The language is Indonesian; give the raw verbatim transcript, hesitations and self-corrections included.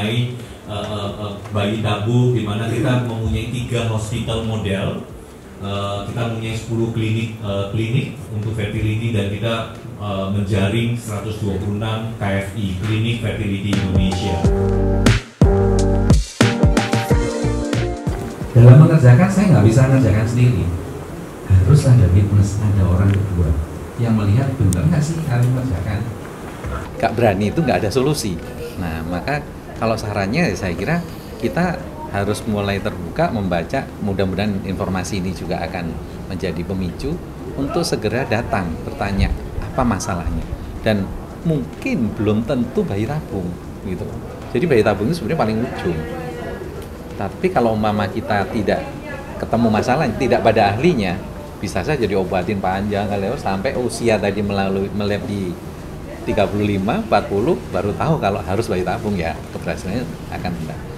mengenai uh, uh, uh, bayi tabung, di mana kita mempunyai tiga hospital model. Uh, kita mempunyai sepuluh klinik uh, klinik untuk fertility, dan kita uh, menjaring seratus dua puluh enam K F I, klinik fertility Indonesia. Dalam mengerjakan, saya nggak bisa mengerjakan sendiri, harus ada witness, ada orang kedua yang melihat benar nggak sih kalian mengerjakan. Nggak berani itu nggak ada solusi. Nah, maka kalau sarannya saya kira kita harus mulai terbuka membaca, mudah-mudahan informasi ini juga akan menjadi pemicu untuk segera datang bertanya apa masalahnya, dan mungkin belum tentu bayi tabung gitu. Jadi bayi tabung itu sebenarnya paling ujung, tapi kalau umpama kita tidak ketemu masalahnya, tidak pada ahlinya, bisa saja diobatin panjang kali sampai usia tadi melalui melebihi tiga puluh lima, empat puluh baru tahu kalau harus bayi tabung, ya keberhasilannya akan rendah.